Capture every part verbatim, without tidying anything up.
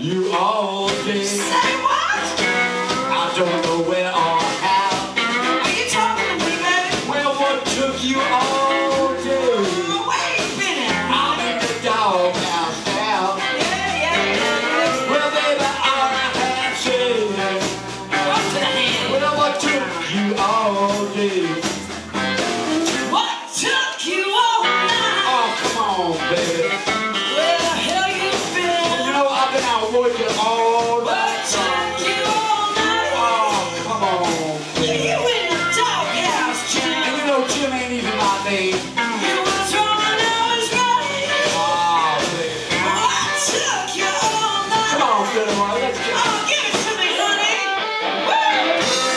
you all day. Say what? I don't know where or how. Are you talking to me, baby? Well, what took you all day? Oh, where you been at? I'm in the doghouse now. Yeah, yeah, yeah, yeah. Well, baby, all I have said. Up to the hand. Well, what took you all day? What took you all night? Oh, come on, baby. Where the hell you been? You know, I've been out working all What night. took you all night? Oh, come on, baby. You in the doghouse, Jim. And you know, Jim ain't even my name. You was wrong and I was right. Oh, baby. What took you all night? Come on, good boy, let's get it. Oh, give it to me, honey. Woo!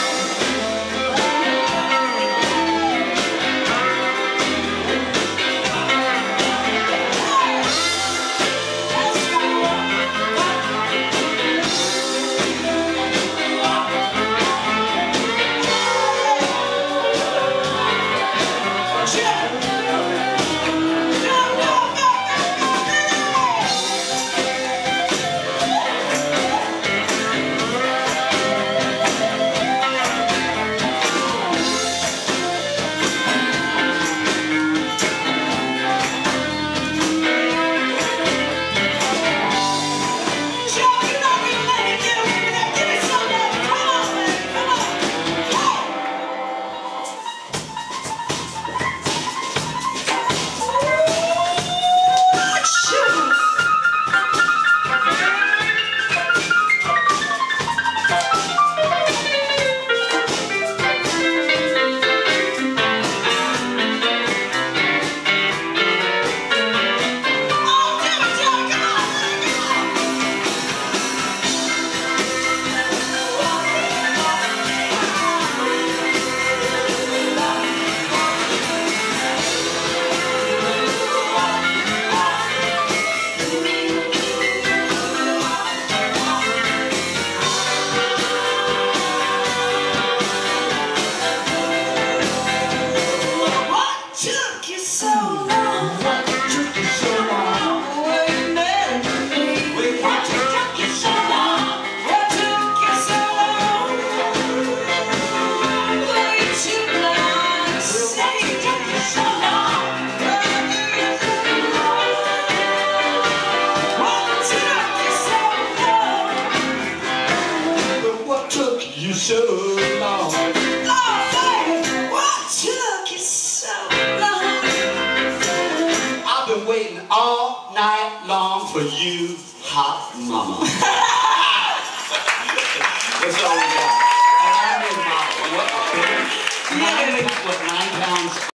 You so long. Oh, baby, what took you so long? I've been waiting all night long for you, hot mama. That's all we got. And I made my, what, I made, what, nine pounds.